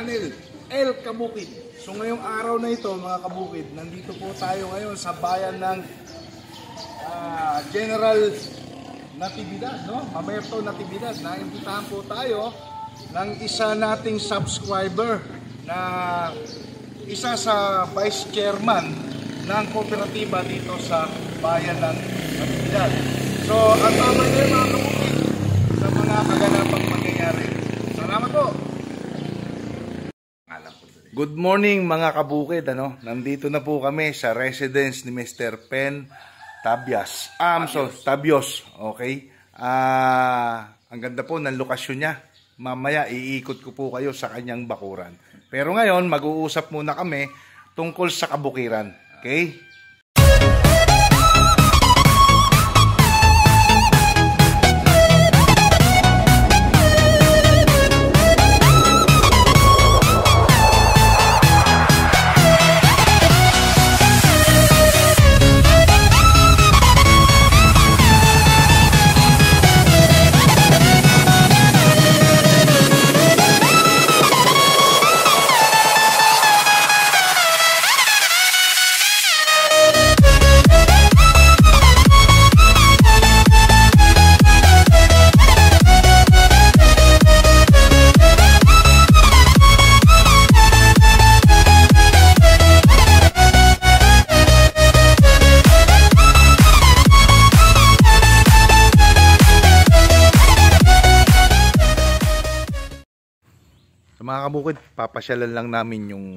channel, El Kabukid. So ngayong araw na ito mga kabukid, nandito po tayo ngayon sa bayan ng General Natividad, no? Mamerto Natividad. Naimbitahan po tayo ng isa nating subscriber na isa sa vice chairman ng kooperatiba dito sa bayan ng Natividad. So, ang tama niyo mga kabukid sa mga kaganapang mangyayari. Salamat po! Good morning mga kabukid, ano? Nandito na po kami sa residence ni Mr. Pen Tabias. Tabios, okay? Ang ganda po ng lokasyon niya. Mamaya iikot ko po kayo sa kanyang bakuran. Pero ngayon, mag-uusap muna kami tungkol sa kabukiran. Okay? Mga kabukid, papasyalan lang namin yung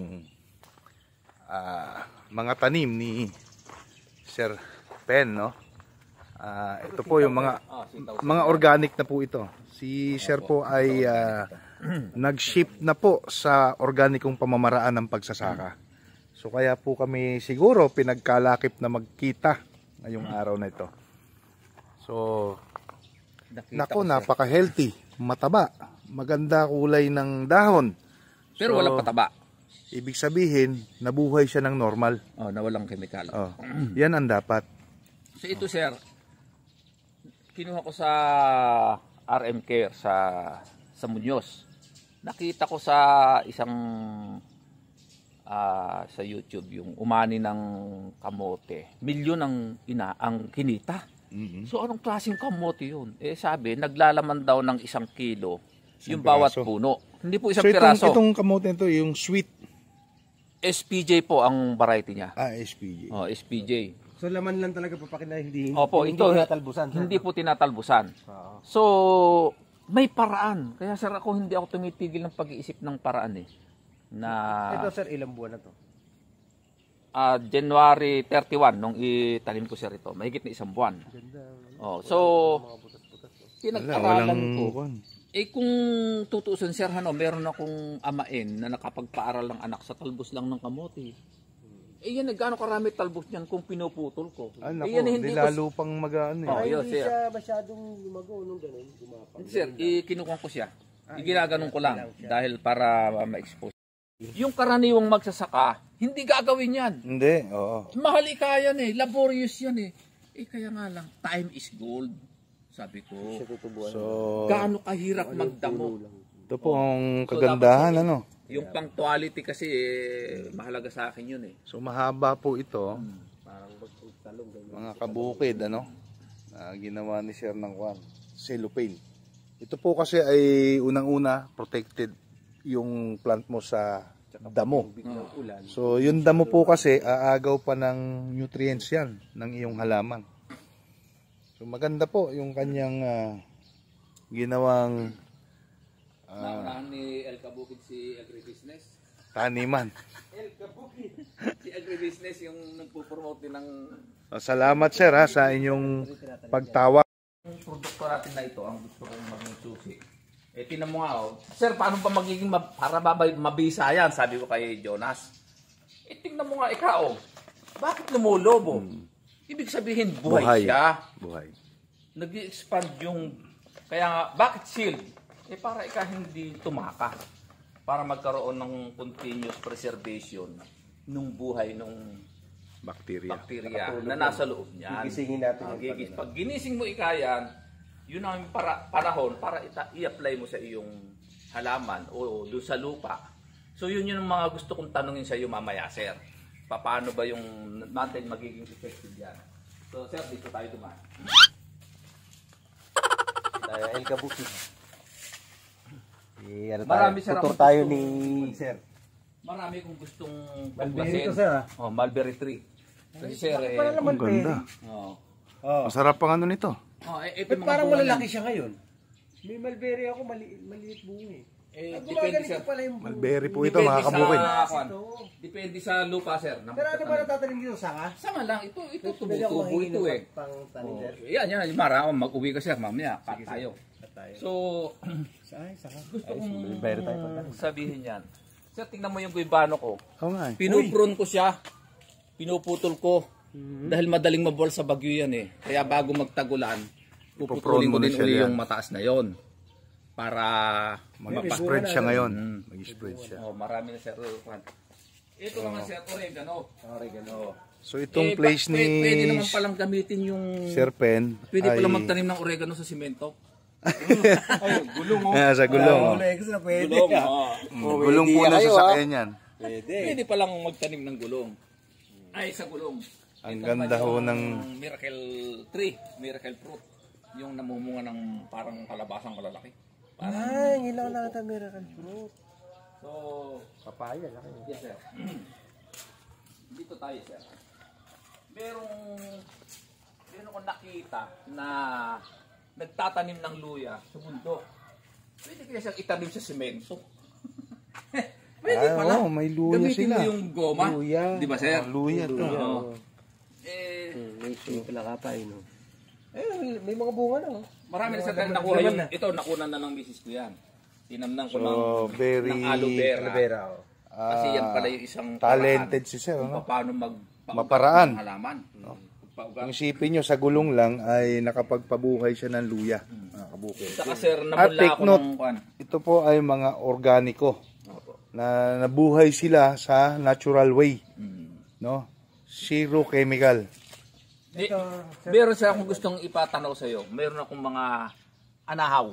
mga tanim ni Sir Pen, no? Ito po yung mga organic na po ito. Si Sir po ay nag-shift na po sa organikong pamamaraan ng pagsasaka. So kaya po kami siguro pinagkalakip na magkita ngayong araw na ito. So nako, napaka-healthy, mataba. Maganda kulay ng dahon. Pero walang pataba. Ibig sabihin, nabuhay siya ng normal. Oh, na walang chemical. Oh, yan ang dapat. So ito sir, kinuha ko sa RM Care sa Muñoz. Nakita ko sa isang sa YouTube yung umani ng kamote. Milyon ang kinita. So anong klaseng kamote yun? Eh sabi, naglalaman daw ng 1 kilo yung bawat puno. Hindi po isang piraso. Itong kamote nito, yung sweet. SPJ po ang variety niya. SPJ. Oh, SPJ. So laman lang talaga papakita, hindi ito tinatalbusan. Hindi po tinatalbusan. So may paraan. Kaya sir, hindi ako tumitigil ng pag-iisip ng paraan eh. Ito sir, ilang buwan na to? January 31 nung itanim ko sir ito. Mahigit na 1 buwan. Oh, so pinag-aralan ko. Kung tutuusin sir, meron akong amain na nakapagpaaral ng anak sa talbos lang ng kamote. Yan, gaano karami talbos niyan kung pinuputol ko. Yan, hindi lalo pang mag-ano eh. Hindi siya masyadong lumago nung gano'n. Sir, kinukuha ko siya. Ginaganon ko lang dahil para ma-expose. Yung karaniwang magsasaka, hindi gagawin yan. Hindi, oo. Mahal yan eh, laborious yan eh. Kaya nga lang, time is gold. Sabi ko, so, gaano kahirap magdamo. Ito po ang kagandahan, ano? Yung punctuality kasi, mahalaga sa akin yun eh. So, mahaba po ito. Mga kabukid, ano? Ginawa ni Sir ng cellophane. Ito po kasi ay unang-una, protected yung plant mo sa damo. So, yung damo po kasi, aagaw pa ng nutrients yan, ng iyong halaman. So maganda po yung kanyang ginawang naunahan ni El Kabukid si Agribusiness. Taniman. El Kabukid. Si Agribusiness yung nagpo-promote din ng... Salamat sir sa inyong pagtawa. Yung produkto natin na ito, ang gusto kong maging susi. Tinan mo nga sir, paano ba magiging para mabisa yan? Sabi ko kay Jonas. Tingnan mo nga ikaw. Bakit lumulobo? Ibig sabihin, buhay siya. Buhay. Nag-i-expand yung... Kaya nga, bakit shield? Para hindi tumaka. Para magkaroon ng continuous preservation ng buhay ng bacteria na nasa loob niyan. Gigisingin natin. Pag ginising mo yan, yun ang panahon para i-apply mo sa iyong halaman o doon sa lupa So yun yung mga gusto kong tanungin sa iyo mamaya, sir. Paano ba yung natin magiging effective yan? So sir, dito tayo dumaan. El Kabuki. Ano Marami, sir, tutor akong tayo gusto- ni Sir. Marami kong gustong Mulberry tuklasin. to, sir, ah. Oh, mulberry tree. Kasi sir, Para eh, naman Ang ganda. oh. Oh. Masarap ang ano nito. Oh, ito Ba't mga parang bunga malalaki niyan. siya ngayon? May mulberry ako, maliit bunga eh. Depende Gumaganito sir. pala yung bunga. Mulberry po ito, Depende mga kabukid. kwan. Depende sa lupa, sir. Pero ano ba natatanim dito, sanga? Sama lang, ito Pwede ako tubo-tubo mahingi ito ng eh. pang-tanim, Oh, sir. yan, mara, mag-uwi ka sir, mamaya, cut tayo. So, Saka. gusto kong mulberry tayo pagtanim. sabihin yan. Sir, tingnan mo yung guibano ko. Oo nga eh. Pinuprune ko siya, pinuputol ko. Dahil madaling mabuwal sa bagyo yan eh. Kaya bago magtagulan, puputulin ko mo na din siya uli yan. yung mataas na yon. Para Mag-spread siya ngayon. Mag-spread siya. Oh, marami na sir. Ito naman sir, oregano. Oregano. So itong place ni Pwede naman palang gamitin yung... Sir Pen Pwede ay palang magtanim ng oregano sa simento. Gulong oh. sa gulong. Extra pwede. Gulong, oh. Gulong po na sasakyan yan. Pwede. Pwede palang magtanim ng gulong. Ay, sa gulong. Ang Ito ganda naman ho yung ng... miracle tree, miracle fruit. Yung namumunga ng parang kalabasang malalaki. Ay, ilaw lang ata miracle fruit. So, Papaya, laki. yes sir. Dito tayo sir. Meron ko nakita na nagtatanim ng luya sa bundok. Pwede kaya siyang itanim sa semento. Pwede Ah, pala. oo, may luya Gamitin sila. mo yung goma. Luya. Di ba sir? Luya to. Oo. May pala kapay, no? May mga bunga na, oh. Marami na sa tayo nakuha yung, ito nakunan na ng misis ko yan. Tinamnan ko So, ng aloe vera. Oh. Kasi yan pala yung isang Talented si Sir, kung ano? paano Maparaan. ng halaman. Kung isipin nyo, sa gulong lang ay nakapagpabuhay siya ng luya. Mga kabukid. Saka sir, At namula take ako note, ng kwan. ito po ay mga organiko Opo. na nabuhay sila sa natural way. No? Zero chemical. Meron siya akong gustong ipatanaw sa iyo. Meron akong mga anahaw.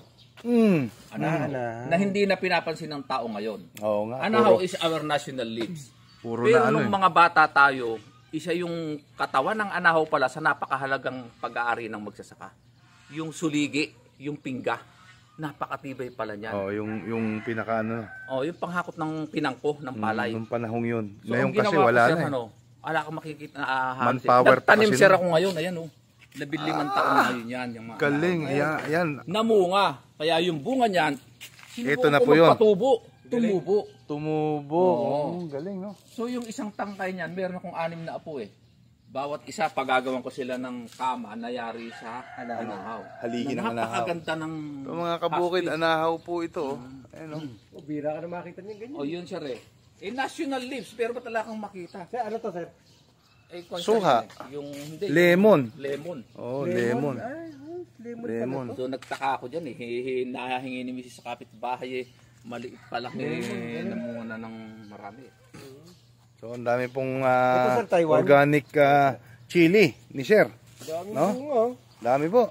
Na hindi na pinapansin ng tao ngayon. Oo nga. Anahaw is our national leaves. Puro Pero na ano nung eh. mga bata tayo, isa yung katawan ng anahaw pala sa napakahalagang pag-aari ng magsasaka. Yung suligi, yung pingga, napakatibay pala niyan. Oh, yung pinaka ano, Oh, yung panghakot ng pinangko ng palay. nung panahong yun. So, Ngayon ang kasi ginawa ko, wala sir, na eh. ano, wala akong makikita na Manpower pa Nagtanim kasi sir nun. ako ngayon, ayan oh. 15 taon ngayon yan. Yung mga Galing, yan. namunga. Kaya yung bunga niyan, Ito na sinubukan po yun. magpatubo, tumubo. Tumubo. Oo. Galing, no? So yung isang tangkay niyan, meron akong 6 na apo eh. Bawat isa, pagagawan ko sila ng kama na yari sa anahaw. Haligi ng anahaw. Napakaganda ng... Ito mga kabukid, anahaw po ito. Oh. Ayun, oh. Oh, bira ka na makita niya ganyan. Oh, yun sir eh. National leaves, pero ba't wala kang makita? Sir, ano to, sir? Suha. Yung hindi. Lemon. Lemon. Oh, lemon. Ay, lemon. Lemon. So nagtaka ako dyan eh. Nahingi ni Mrs. sa kapitbahay eh. Maliit pala namunga na ng marami. So, ang dami pong Ito, sir, Taiwan. organic chili ni Sir. Dami No? bunga, oh. Dami po.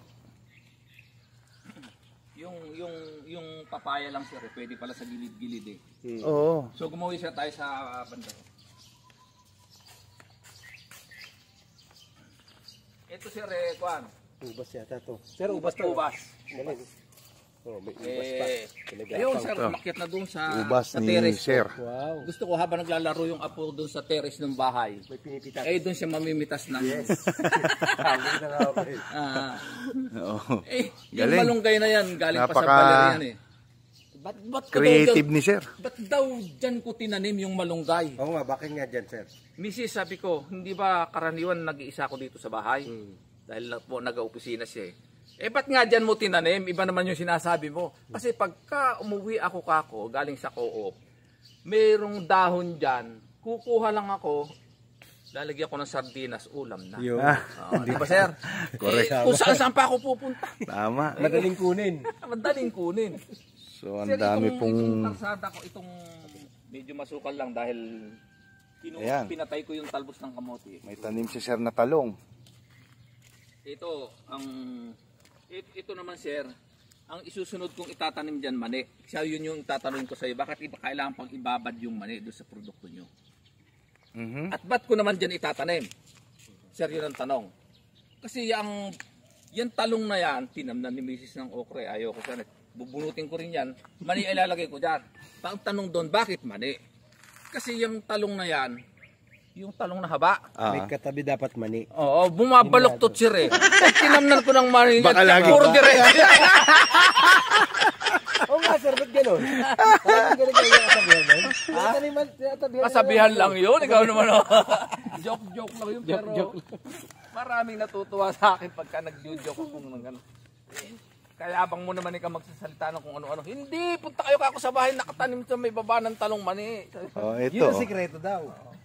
Yung papaya lang sir, eh, pwede pala sa gilid-gilid eh. Oo. So gumawa siya tayo sa banda. Ito sir eh, kuan. Ubas yata to. Sir, ubas to. Ubas. Galing. Oh, may ubas pa. Ayun sir, umakyat na doon sa Ubas ni terrace ko. Sir. Wow. Gusto ko habang naglalaro yung apo doon sa terrace ng bahay. May pinipitas. Eh doon siya mamimitas ng Sabi na nga ako eh. Oo. yung Galing. malunggay na yan, galing pa sa Napaka- Valerian eh. Ba't ko Creative daw, ni Sir. ba't daw dyan ko tinanim yung malunggay? Oo nga, bakit nga dyan, sir? Mrs. sabi ko, hindi ba karaniwan nag-iisa ko dito sa bahay? Dahil po nag-opisina siya eh. Ba't nga dyan mo tinanim? Iba naman yung sinasabi mo. Kasi pagka umuwi ako kako, galing sa co-op, mayroong dahon dyan, kukuha lang ako, lalagyan ko ng sardinas, ulam na. Yo. Di ba sir? Correct. Kung saan pa ako pupunta. Tama. Madaling kunin. Madaling kunin. So, ang Sir, dami itong pong... tarsada ko, itong medyo masukal lang dahil Ayan. pinatay ko yung talbos ng kamote. May tanim si Sir na talong. Ito naman sir, ang isusunod kong itatanim dyan mani. Siya yun yung tatanungin ko sa iyo, bakit kailangan pang ibabad yung mani doon sa produkto nyo? At ba't ko naman dyan itatanim? Sir, yun ang tanong. Kasi yung talong na yan, tinamnan ni Mrs. ng okre, ayaw ko sana. Bubunutin ko rin yan, mani ay lalagay ko dyan. Ang tanong doon, bakit mani? Kasi yung talong na yan, yung talong na haba. May katabi dapat mani. Oo, bumabaloktot sir eh. Pag tinamnan ko ng mani, Baka lagi puro pa. diretso. Oo nga sir, ba't gano'n? Parang ganun kayo yung kasabihan nun? Tinatabihan Kasabihan lang yun, ikaw naman. Oh. Joke lang yun, pero maraming natutuwa sa akin pagka nag-joke ako kung gano'n. Kaya abang mo naman ikaw magsasalita ng kung ano-ano. Hindi, punta kayo kako sa bahay, nakatanim sa may baba ng talong mani. Oh, ito. Yun ang sikreto daw.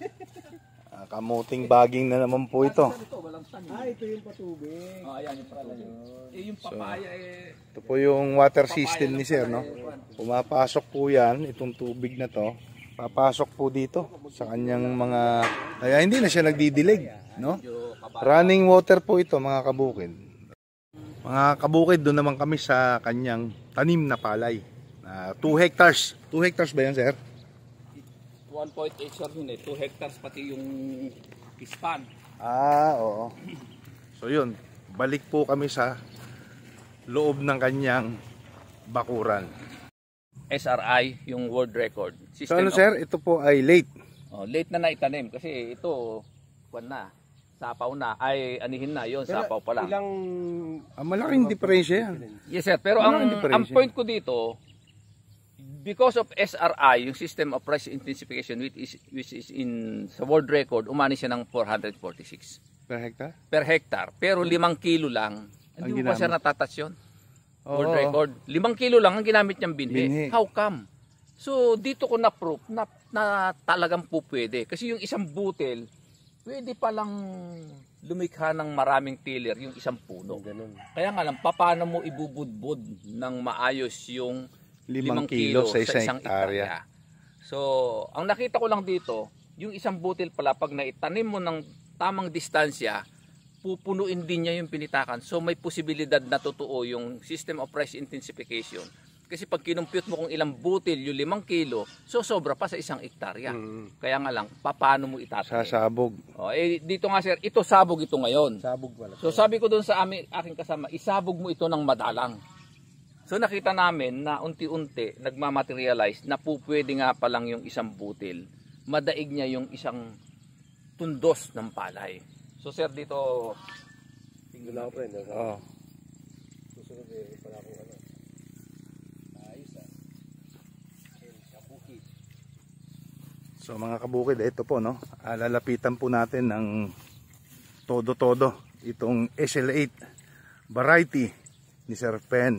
Kamuting baging na naman po ito. Ito, walang tanim. Ito yung patubig. Oh, ayan yung pala. Yung papaya Ito po yung water system ni sir, no? Pumapasok po yan, itong tubig na to. Papasok po dito sa kanyang mga... Kaya hindi na siya nagdidilig, no? Running water po ito, mga kabukid. Mga kabukid, doon naman kami sa kanyang tanim na palay. 2 hectares. 2 hectares ba yan, sir? 1.8 sir yun eh. 2 hectares pati yung span. Oo. So yun, balik po kami sa loob ng kanyang bakuran. SRI, yung world record. So ano sir, ito po ay late. Late na naitanim kasi ito, kuwan na, sapaw na, ay anihin na yon, sapaw pa lang. Ilang... Malaking diferensya yan. Yes sir, pero ang point ko dito, because of SRI, yung System of Rice Intensification, which is in sa world record, umani siya ng 446 Per hectare? per hectare. Pero 5 kilo lang. Hindi mo pa sir natatouch yun? World record. 5 kilo lang ang ginamit niyang binhi. How come? So dito ko na-proof na talagang po pwede. Kasi yung isang butil, pwede palang lumikha ng maraming tiller yung isang puno. Ganun. Kaya nga lang, paano mo ibubudbud ng maayos yung 5 kilo sa isang hektarya. So, ang nakita ko lang dito, yung isang butil pala, pag naitanim mo ng tamang distansya, pupunuin din niya yung pinitakan. So, may posibilidad na totoo yung System of Rice Intensification. Kasi pag kinumpute mo kung ilang butil, yung 5 kilo, so sobra pa sa isang hektarya. Kaya nga lang, paano mo itatanim? Sasabog. Dito nga sir, ito sabog ito ngayon. Sabog pala. So sabi ko doon sa aking kasama, isabog mo ito ng madalang. So nakita namin na unti-unti nagmamaterialize na pupwede nga pa lang yung isang butil. Madaig niya yung isang tundos ng palay. So sir, dito Tingnan ako friend. Oh. Susunod eh, pala akong ano. Ayos ah. Kabuki. So mga kabukid, ito po no. Lalapitan po natin ng todo-todo itong SL8 variety ni Sir Pen.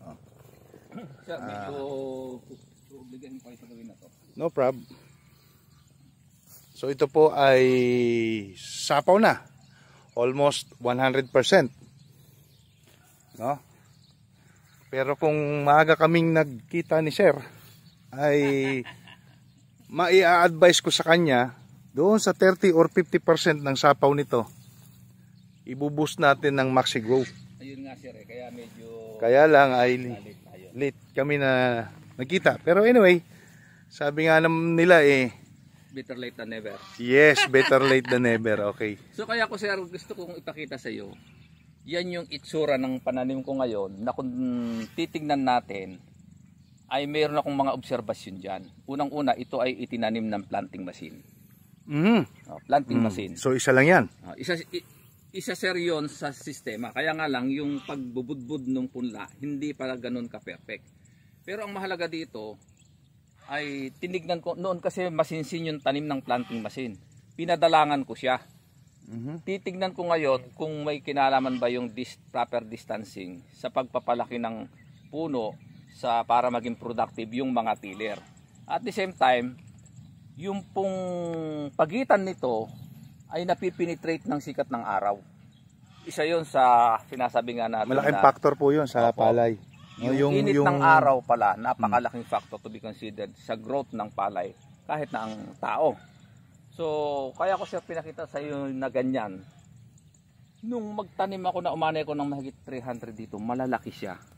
sir, medyo obligahin ko ito gawin na to. No prob. So ito po ay sapaw na. Almost 100%. No? Pero kung maaga kaming nagkita ni Sir, ay mai-advise ko sa kanya doon sa 30 or 50% ng sapaw nito. Ibuboost natin ng Maxi Grow. Ayun nga sir, kaya medyo Kaya lang ay late tayo. late kami na nagkita. Pero anyway, sabi nga naman nila Better late than never. yes, better late than never. Okay. So kaya ko sir, gusto kong ipakita sa iyo, yan yung itsura ng pananim ko ngayon na kung titignan natin ay mayroon akong mga obserbasyon dyan. Unang-una, ito ay itinanim ng planting machine. Planting machine. So isa lang yan. Isa sir yun sa sistema. Kaya nga lang yung pagbubudbud ng punla, hindi pala ganun ka-perfect. Pero ang mahalaga dito ay tinignan ko, noon kasi masinsin yung tanim ng planting machine. Pinadalangan ko siya. Titignan ko ngayon kung may kinalaman ba yung proper distancing sa pagpapalaki ng puno para maging productive yung mga tiller. At the same time, yung pong pagitan nito ay napipenetrate ng sikat ng araw. Isa yon sa sinasabi nga natin Malaking na factor po yun sa palay. yung init ng araw pala, napakalaking factor to be considered sa growth ng palay kahit na ang tao. So, kaya ko siya pinakita sa iyo na ganyan. Nung magtanim ako na umanay ko ng mahigit 300 dito, malalaki siya.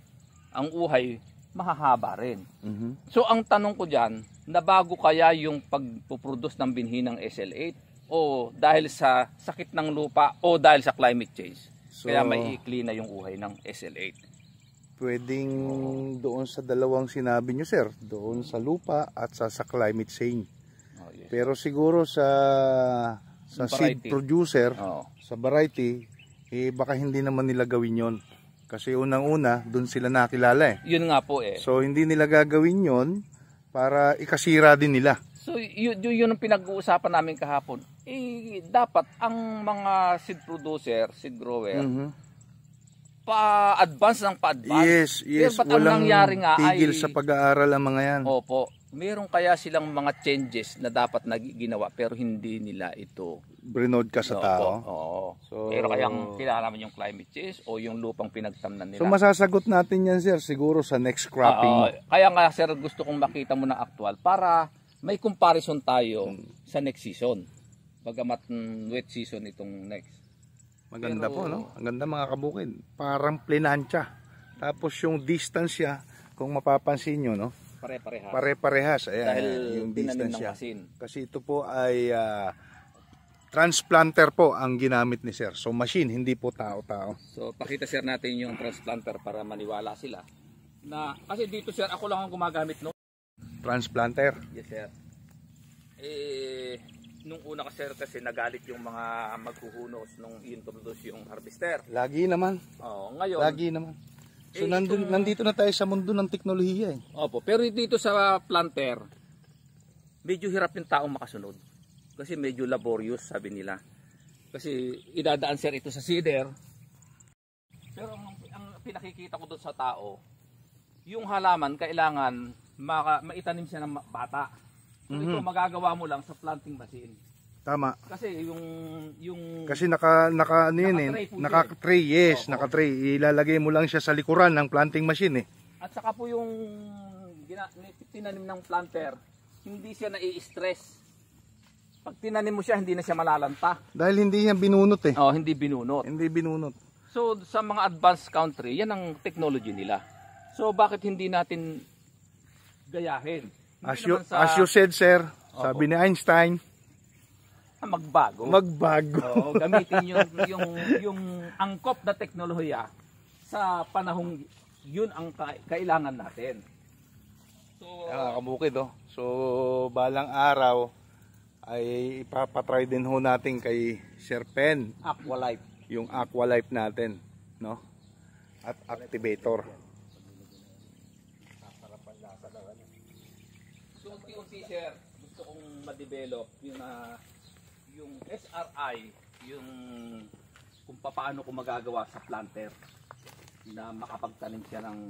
ang uhay mahahaba rin. Mhm. So ang tanong ko diyan, nabago kaya yung pagpo-produce ng binhi ng SL8 o dahil sa sakit ng lupa o dahil sa climate change? So, Kaya maiikli na yung uhay ng SL8. pwedeng doon sa dalawang sinabi nyo, sir, doon sa lupa at sa climate change. Oh, yes. Pero siguro sa seed Variety. producer, Oo. sa variety, baka hindi naman nila gawin yon. Kasi unang-una, doon sila nakilala eh. Yun nga po eh. So hindi nila gagawin yon para ikasira din nila. So yun ang pinag-uusapan namin kahapon. Dapat ang mga seed producer, seed grower, pa-advance ng pa-advance. Yes. Pero ba't ang Walang nangyari nga tigil ay, sa pag-aaral ang mga yan. opo, meron kaya silang mga changes na dapat ginawa pero hindi nila ito. Brinod ka sa Opo, tao. Oo. So, Pero kayang kilala mo yung climate change o yung lupang pinagtamnan nila. So masasagot natin yan, sir, siguro sa next cropping. Oo. Kaya nga sir, gusto kong makita mo ng actual para may comparison tayo sa next season. Bagamat wet season itong next. Maganda Pero, po, no? Ang ganda mga kabukid. Parang plinansya. Tapos yung distance niya, kung mapapansin nyo, no? Pare-parehas. Pare-parehas. Ayan, Dahil yung tinanim distance ng niya. masin. Kasi ito po ay transplanter po ang ginamit ni sir. So machine, hindi po tao-tao. So pakita sir natin yung transplanter para maniwala sila. Kasi dito sir, ako lang ang gumagamit no. Transplanter. Yes sir. Nung una kasi nagalit yung mga maghuhunos nung introduce yung harvester. Lagi naman. Ngayon. Lagi naman. So nandito na tayo sa mundo ng teknolohiya eh. Opo, pero dito sa planter, medyo hirap yung taong makasunod. Kasi medyo laborious, sabi nila. Kasi idadaan sir ito sa seeder. Pero ang pinakikita ko doon sa tao, yung halaman kailangan maitanim siya ng bata. So ito magagawa mo lang sa planting machine. Tama. Kasi Kasi naka ano yun eh, Naka-tray po naka-tray, yes, naka-tray. Ilalagay mo lang siya sa likuran ng planting machine eh. At saka po yung tinanim ng planter, hindi siya nai-stress. Pag tinanim mo siya, hindi na siya malalanta. Dahil hindi niya binunot eh. Hindi binunot. Hindi binunot. So sa mga advanced country, yan ang technology nila. So bakit hindi natin gayahin? As Hindi you, naman said sir, sabi ni Einstein, magbago. magbago. Gamitin yung angkop na teknolohiya sa panahong yun ang kailangan natin. So, Kabukid oh. So balang araw ay ipapatry din ho natin kay Sir Pen Aqualife. yung Aqualife natin, no? At activator. So unti-unti sir, gusto kong ma-develop yung SRI, yung kung paano ko magagawa sa planter na makapagtanim siya ng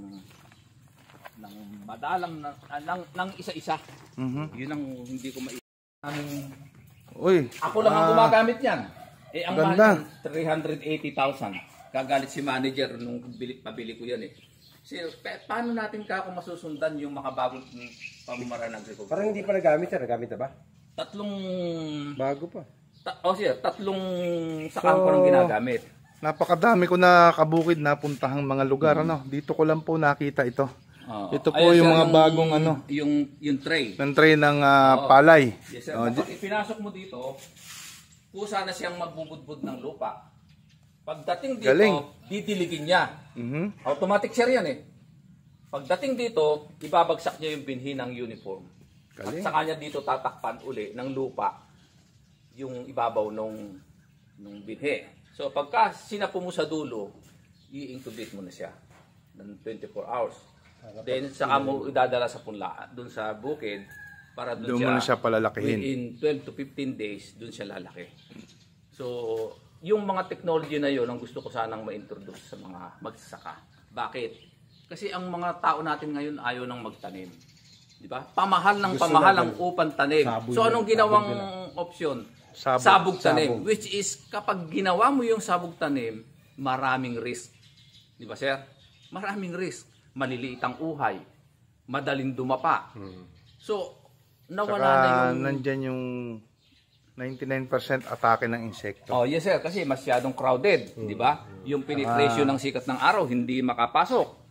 madalang ng isa-isa. Yun ang hindi ko Uy, ako lang ang gumagamit niyan. Ang ganda. mahal niyan, 380,000. Kagalit si manager nung pabili ko yan eh. Paano natin kung masusundan yung makabagong pamamaraan ng agriculture? Parang hindi pa nagamit, sir. Nagamit na ba? Tatlong Bago pa. tatlong sa kampo ng ginagamit. napakadami ko na kabukid na puntahang mga lugar, ano? Dito ko lang po nakita ito. Ito po Ayun, yung sir, mga bagong ano, yung tray. ng tray ng palay. Yes sir. Kapag ipinasok mo dito, kusa na siyang magbubudbud ng lupa. Pagdating dito, Galing. didiligin niya. Automatic sir yan eh. Pagdating dito, ibabagsak niya yung binhi ng uniform. Galing. At saka niya dito tatakpan uli ng lupa yung ibabaw nung binhi. So pagka sinapo mo sa dulo, i-incubate mo na siya ng 24 hours. Then saka mo idadala sa punlaan, dun sa bukid para Doon mo na siya palalakihin. within 12 to 15 days, dun siya lalaki. So, yung mga technology na yun, ang gusto ko sanang ma-introduce sa mga magsasaka. Bakit? Kasi ang mga tao natin ngayon ayaw nang magtanim. Di ba? Pamahal ang upang tanim. So, anong ginawang option? Sabog tanim. Which is, kapag ginawa mo yung sabog tanim, maraming risk. Di ba, sir? Maraming risk. Maliliit ang uhay. Madaling dumapa. So, nawala na Saka yung... nandyan yung 99% atake ng insekto. Oh, yes sir, kasi masyadong crowded, di ba? Yung penetration ng sikat ng araw hindi makapasok.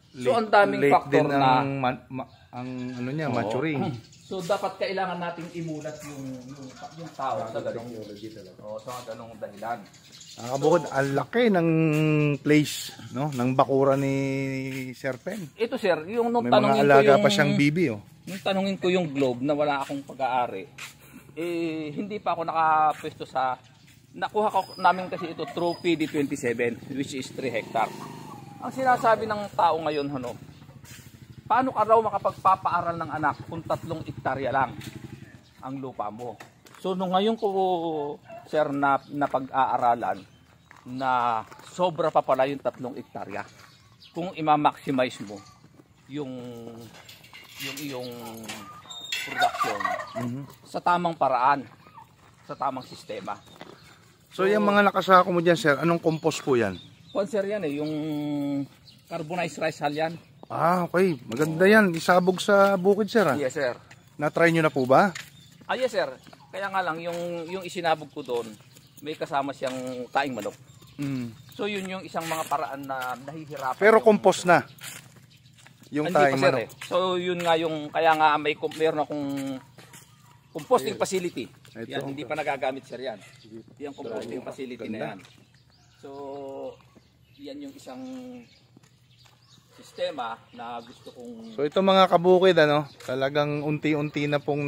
So ang daming late factor din na ang ano niya, maturing. so dapat kailangan nating imulat yung tao sa ganung sa ganung dahilan. Ang kabukod, ang laki ng place, no, ng bakura ni Sir Pen. Ito sir, yung nung May mga tanungin ko alaga yung pa siyang bibi, oh. nung tanungin ko yung globe na wala akong pag-aari, hindi pa ako nakapwesto sa nakuha ko namin kasi ito through PD27 which is 3 hectare. Ang sinasabi ng tao ngayon paano ka raw makapagpapaaral ng anak kung 3 hektarya lang ang lupa mo? So nung ngayon ko sir na pag-aaralan na sobra pa pala yung 3 hektarya kung i-maximize mo yung iyong production sa tamang paraan, sa tamang sistema. So, yung mga nakasako mo dyan, sir, anong compost po yan? Sir yan yung carbonized rice hull yan. Ah, okay. Maganda yan. Isabog sa bukid, sir. Yes sir. Na-try nyo na po ba? Yes sir. Kaya nga lang yung isinabog ko doon, may kasama siyang taing manok. So yun yung isang mga paraan na nahihirapan. Pero compost na. Yung Hindi taing pa sir manok. So yun nga yung, kaya nga meron akong composting facility. Ito. Yan, hindi pa nagagamit sir yan. Yung composting facility na yan. So yan yung isang sistema na gusto kong... So ito mga kabukid, talagang unti-unti na pong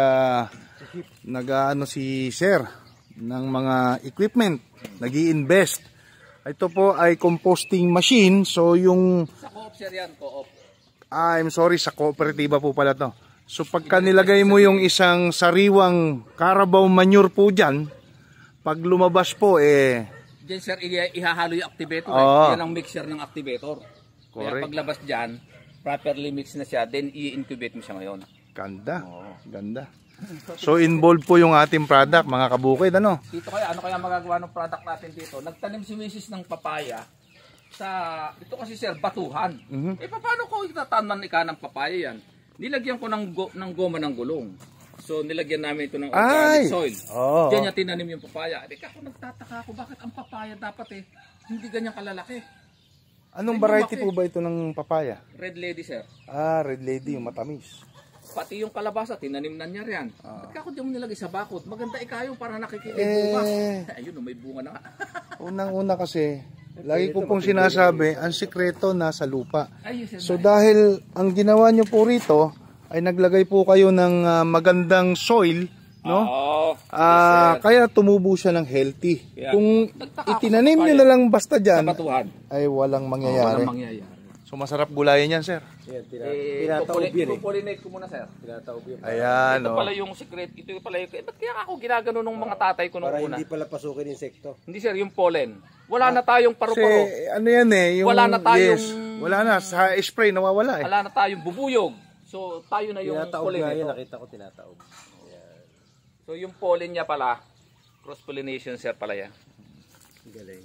si Sir ng mga equipment, nag-i-invest. Ito po ay composting machine. So yung Sa co-op sir yan, co-op. I'm sorry, sa kooperatiba po pala to. So pagka nilagay mo yung isang sariwang Carabao manure po dyan, pag lumabas po Diyan sir, ihahalo yung activator. Yan ang mixture ng activator. Kaya Correct. paglabas dyan, properly mix na siya, then i-incubate mo siya ngayon. Ganda, ganda. So involved po yung ating product, mga kabukid, Dito kaya, ano kaya magagawa ng product natin dito? Nagtanim si Mrs. ng papaya ito kasi sir, batuhan. Paano ko itatanan ng papaya yan? Nilagyan ko ng goma ng gulong. So nilagyan namin ito ng organic soil. Diyan niya tinanim yung papaya. Ako nagtataka ako, bakit ang papaya dapat hindi ganyan kalalaki? Anong variety po ba ito ng papaya? Red lady sir. Red lady, yung matamis. Pati yung kalabasa, tinanim na niya riyan. Ba't ako diyan mo nilagay sa bakod? Maganda yung para nakikita yung bunga. Ayun, may bunga na nga. Unang-una kasi, lagi ko pong sinasabi, ang sikreto nasa lupa. So dahil ang ginawa nyo po rito, ay naglagay po kayo ng magandang soil, no? Kaya tumubo siya ng healthy. Kung itinanim nyo na lang basta dyan, ay walang mangyayari. So masarap gulayan yan, sir. Ipopollinate ko muna, sir. Ayan, ito pala yung secret. Ito pala yung... Ba't kaya ako ginagano ng mga tatay ko nung para una? hindi pala pasukin insekto. Hindi, sir, yung pollen. Wala na tayong paru-paro. Kasi ano yan yung... Wala na tayong... Wala na. Sa spray nawawala Wala na tayong bubuyog. So tayo na yung pollen nito. Nakita ko tinataob. So yung pollen niya pala, cross-pollination, sir, pala yan. Galing.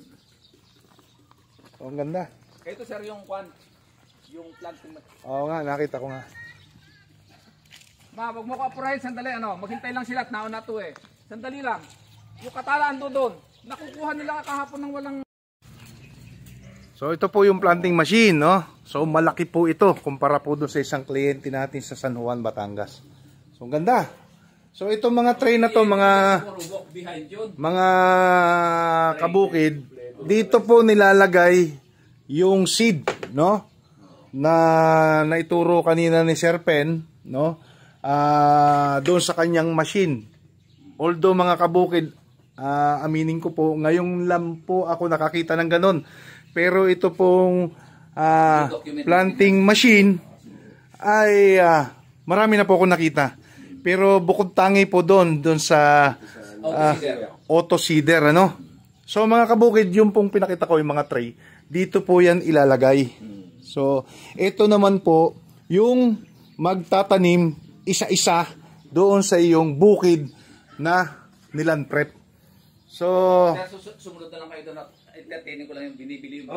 Ang ganda. Ito sir yung planting. Oo nga, nakita ko nga. Wag mo ko apurahin, sandali, maghintay lang sila at nauna to Sandali lang. Yung katalaan doon, nakukuha nila kahapon ng walang... So ito po yung planting machine, no? So malaki po ito kumpara po doon sa isang kliyente natin sa San Juan, Batangas. So ang ganda. So itong mga tray na to, mga kabukid, dito po nilalagay yung seed, no? Na naituro kanina ni Sir Pen, no? Doon sa kanyang machine. Although mga kabukid, aminin ko po, ngayong lang po ako nakakita ng ganon. Pero ito pong planting machine ay marami na po ako nakita. Pero bukod tangi po doon sa auto seeder, So mga kabukid, yung pong pinakita ko yung mga tray, dito po yan ilalagay. So ito naman po yung magtatanim isa-isa doon sa iyong bukid na niland prep. So sumunod na lang kayo doon at entertaining ko lang yung binibili yung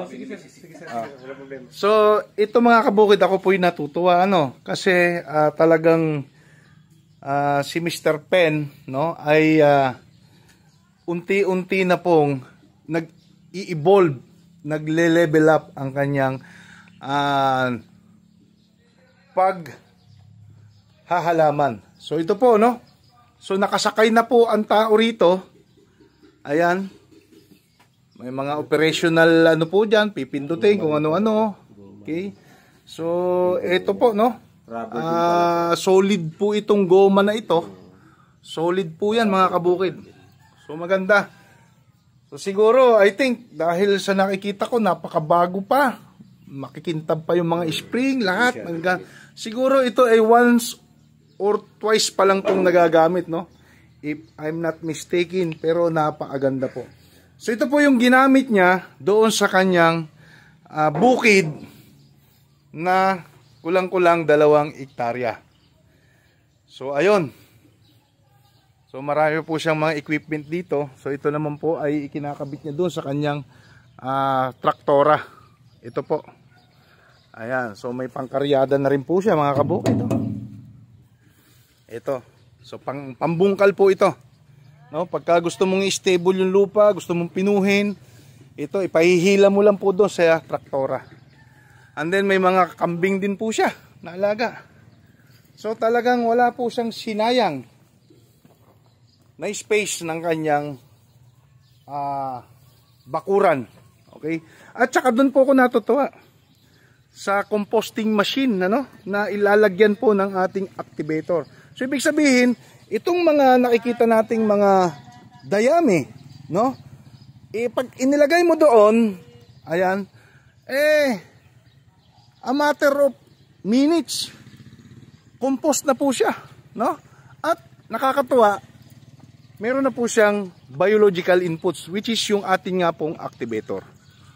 So ito mga kabukid, ako po yung natutuwa kasi talagang si Mr. Pen ay unti-unti na pong nag-i-evolve, nagle-level up ang kanyang paghahalaman. So ito po, no? So nakasakay na po ang tao rito. Ayan. May mga operational ano po diyan, pipindutin kung ano-ano. Okay? So ito po, no? Solid po itong goma na ito. Solid po 'yan, mga kabukid. So maganda. So siguro, I think dahil sa nakikita ko napakabago pa. Makikintab pa yung mga spring, lahat. Siguro ito ay once or twice pa lang itong nagagamit, no? If I'm not mistaken, pero napakaganda po. So ito po yung ginamit niya doon sa kanyang bukid na kulang-kulang 2 hektarya. So ayun. So marami po siyang mga equipment dito. So ito naman po ay ikinakabit niya doon sa kanyang traktora. Ito po. Ayan, so may pangkaryada na rin po siya, mga kabukid. Ito. So pambungkal po ito. No, pagka gusto mong i-stable yung lupa, gusto mong pinuhin, ito ipahihila mo lang po doon sa traktora. And then may mga kambing din po siya na alaga. So talagang wala po siyang sinayang na space ng kanyang bakuran. Okay? At saka doon po ako natutuwa sa composting machine, ano, na ilalagyan po ng ating activator. So ibig sabihin, itong mga nakikita nating mga dayami, no? Pag inilagay mo doon, ayan, a matter of minutes, compost na po siya, no? At nakakatuwa, meron na po siyang biological inputs, which is yung ating nga pong activator.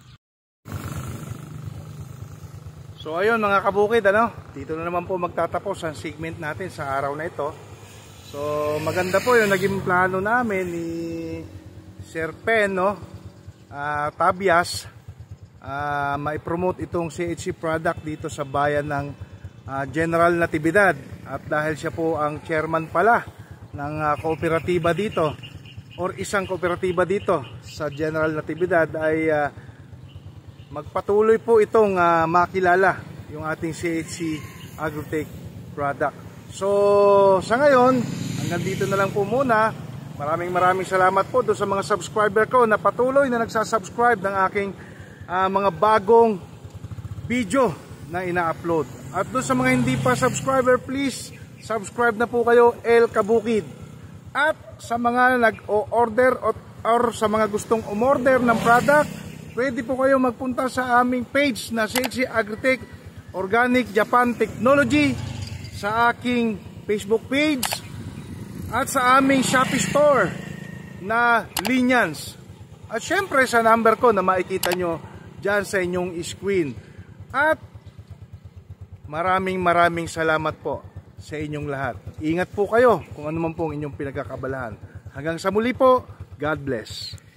So ayun, mga kabukid, ano? Dito na naman po magtatapos ang segment natin sa araw na ito. So maganda po yung naging plano namin ni Sir Pen, no? Tabias, mai-promote itong CHC product dito sa bayan ng General Natividad. At dahil siya po ang chairman pala ng kooperatiba dito, or isang kooperatiba dito sa General Natividad, ay magpatuloy po itong makilala yung ating CHC Agrotech product. So sa ngayon, hanggang dito na lang po muna. Maraming salamat po doon sa mga subscriber ko na patuloy na nagsasubscribe ng aking mga bagong video na ina-upload. At doon sa mga hindi pa subscriber, please subscribe na po kayo, El Kabukid. At sa mga nag-o-order or sa mga gustong umorder ng product, pwede po kayo magpunta sa aming page na CHC Agrotech Organic Japan Technology, sa aking Facebook page, at sa aming Shopee Store na Linyans. At syempre sa number ko na makikita nyo dyan sa inyong screen. At maraming salamat po sa inyong lahat. Ingat po kayo kung ano man po ang inyong pinagkakabalahan. Hanggang sa muli po, God bless.